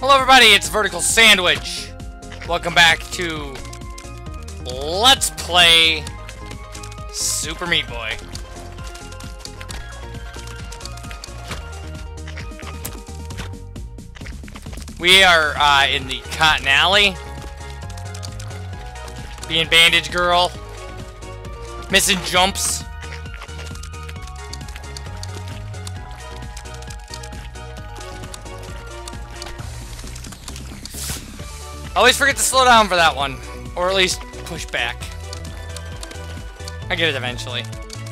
Hello everybody, it's Vertical Sandwich. Welcome back to Let's Play Super Meat Boy. We are in the Cotton Alley. Being Bandage Girl. Missing jumps. Always forget to slow down for that one. Or at least push back. I get it eventually.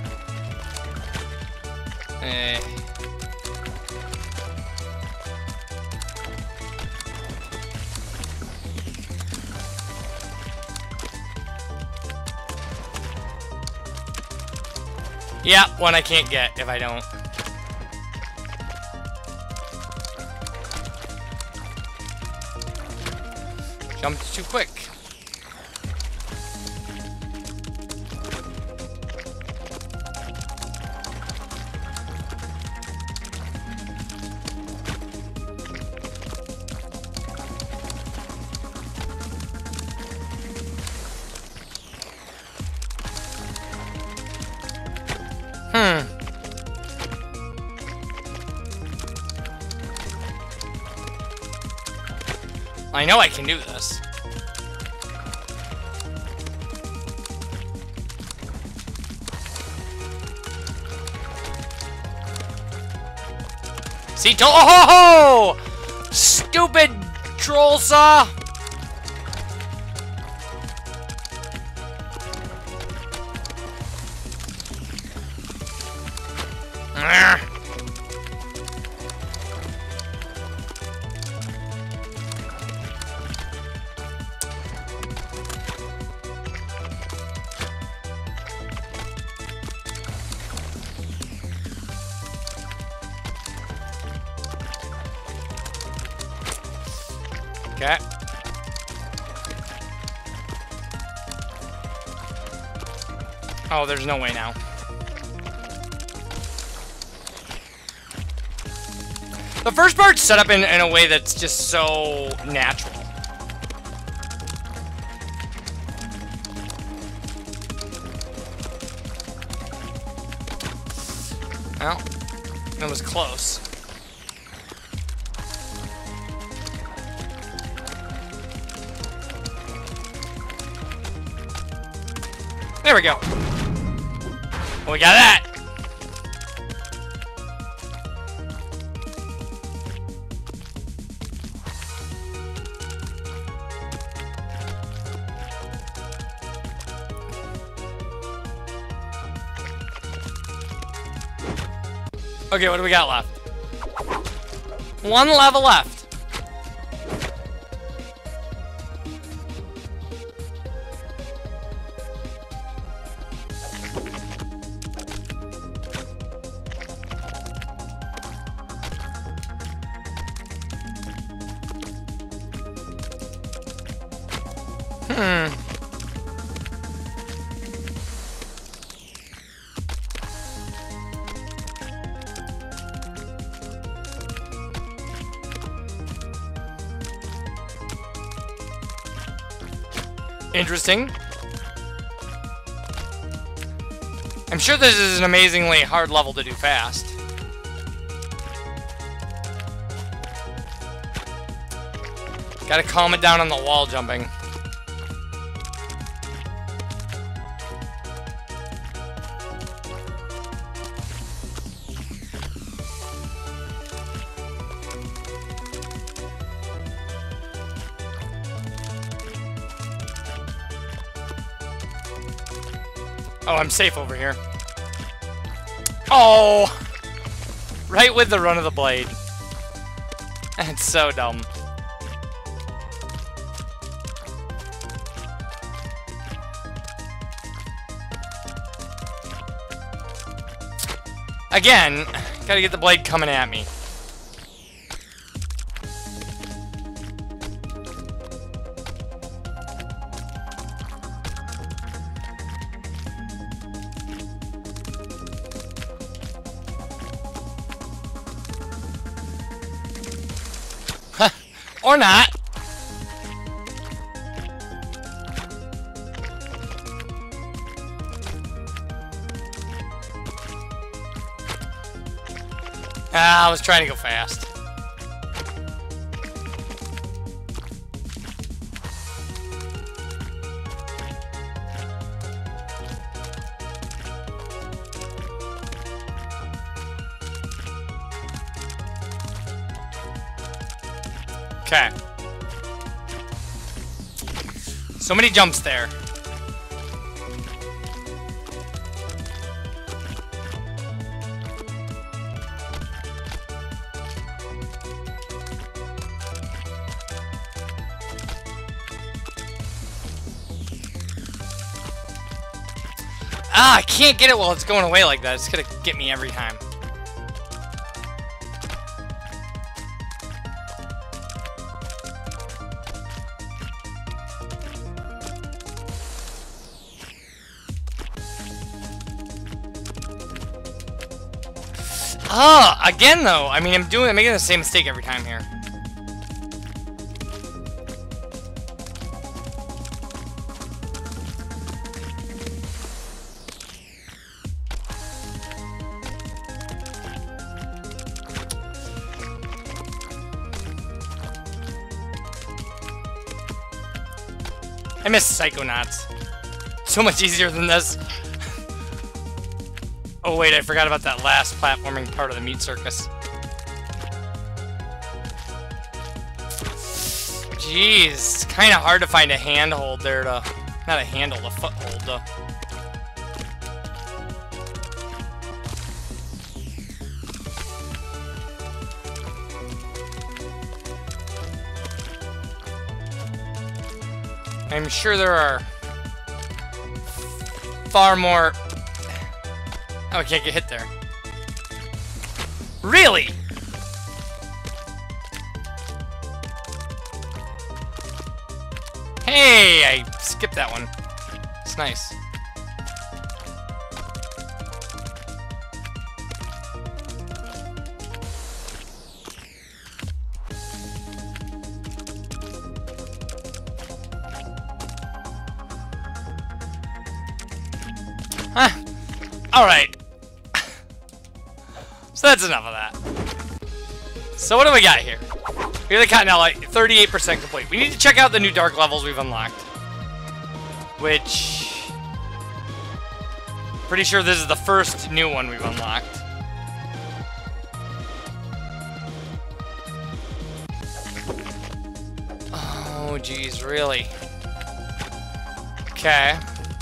Yeah, one I can't get if I don't. Jumped too quick. I know I can do this. See, oh ho ho! Stupid troll saw! Okay. Oh, there's no way now. The first part's set up in a way that's just so natural. Well, that was close. There we go. Well, we got that. Okay, what do we got left? One level left. Interesting. I'm sure this is an amazingly hard level to do fast. Gotta calm it down on the wall jumping. Oh, I'm safe over here. Oh! Right with the run of the blade. That's so dumb. Again, gotta get the blade coming at me. Or not. Ah, I was trying to go fast. Okay. So many jumps there. Ah, I can't get it while it's going away like that. It's gonna get me every time. Ah, again though. I mean, I'm making the same mistake every time here. I miss Psychonauts. So much easier than this. Oh wait, I forgot about that last platforming part of the Meat Circus. Jeez, it's kind of hard to find a handhold there to... Not a handle, a foothold though. I'm sure there are far more... Oh, I can't get hit there. Really? Hey, I skipped that one. It's nice. Huh. Alright. So that's enough of that. So what do we got here? We got the Cottonelle, 38% complete. We need to check out the new dark levels we've unlocked. Which... Pretty sure this is the first new one we've unlocked. Oh, geez, really? Okay.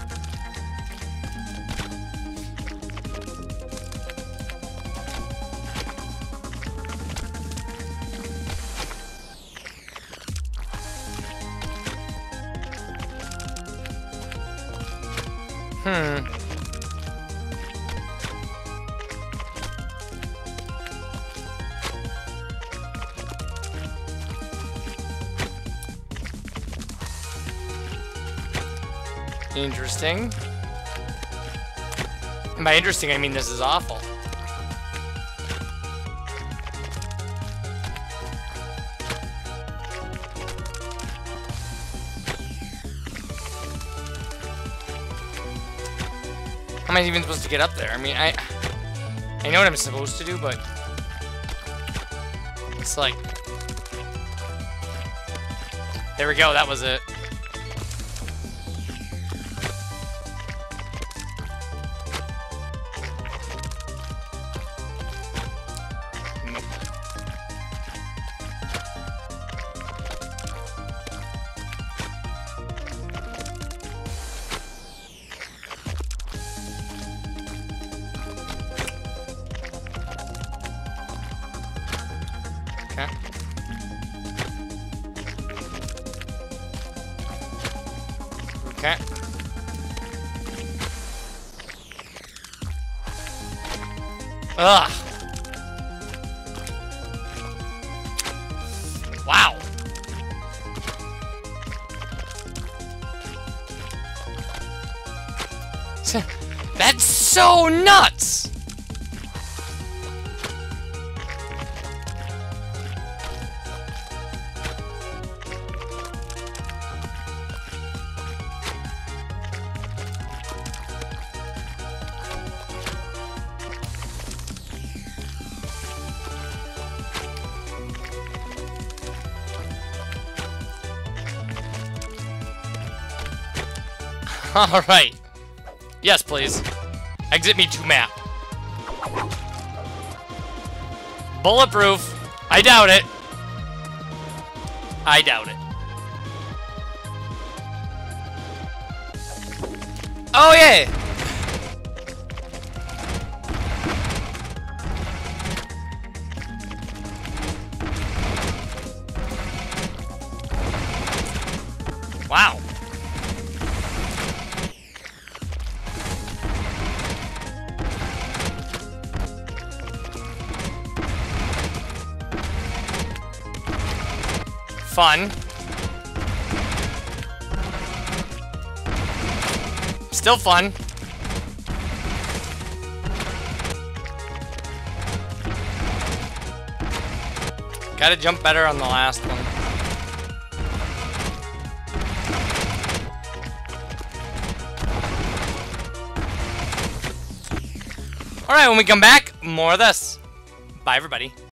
Interesting. And by interesting, I mean this is awful. How am I even supposed to get up there? I mean, I know what I'm supposed to do, but it's like... There we go, that was it. Okay. Ugh. Wow. That's so nuts. Alright. Yes, please. Exit me to map. Bulletproof. I doubt it. I doubt it. Oh, yeah! Wow. Fun. Still fun. Gotta jump better on the last one. Alright, when we come back, more of this. Bye, everybody.